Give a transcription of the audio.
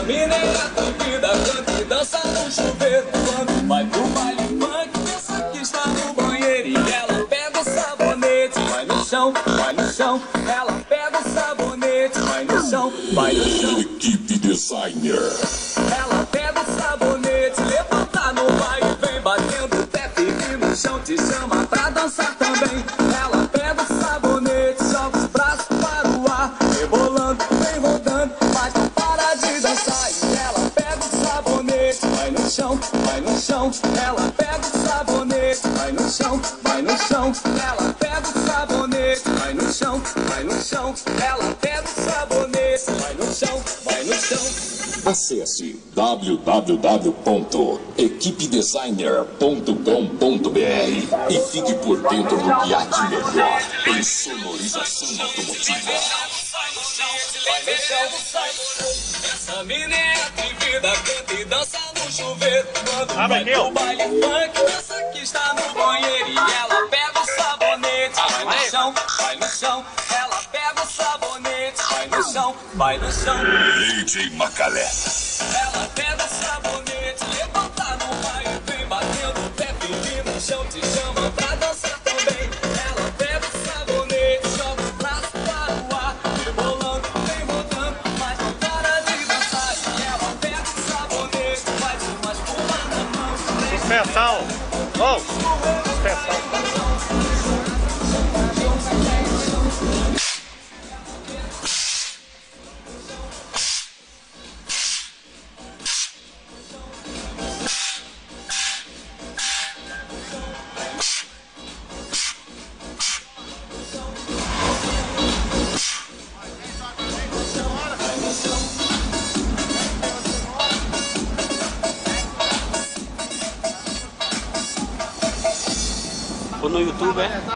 mina é atrevida, canta e dança no chuveiro. Quando vai pro baile funk, pensa que está no banheiro. E ela pega o sabonete, vai no chão, vai no chão. Ela pega o sabonete, vai no chão, vai no chão. Equipe Designer. Ela pega o sabonete, levanta no baile, vem batendo o pé firme no chão, te chama pra dançar também. Ela pega o sabonete, joga os braços para o ar, rebolando, vem rodando, mas não para de dançar. E ela pega o sabonete, vai no chão, vai no chão. Ela pega o sabonete, vai no chão, vai no chão. Ela pega o sabonete, vai no chão, vai no chão. Ela pega o sabonete, vai no chão, vai no chão. Acesse www.equipedesigner.com.br e fique por dentro do que há de melhor em sonorização automotiva. Essa mina é atrevida, canta e dança no chuveiro. Quando vai pro baile funk, pensa que está no banheiro. E ela pega o sabonete, vai no chão, vai no chão. Ela pega o sabonete, vai no chão, vai no chão. DJ Macaleta. Ela pega o sabonete, levanta no baile, vem batendo o pé firme no chão, te chama pra dançar também. Ela pega o sabonete, joga os braços para o ar, rebolando, vem rodando, mas não para de dançar. E ela pega o sabonete, faz umas pulas na mão. Dispensão! Oh! Dispensão! Ou no YouTube, é?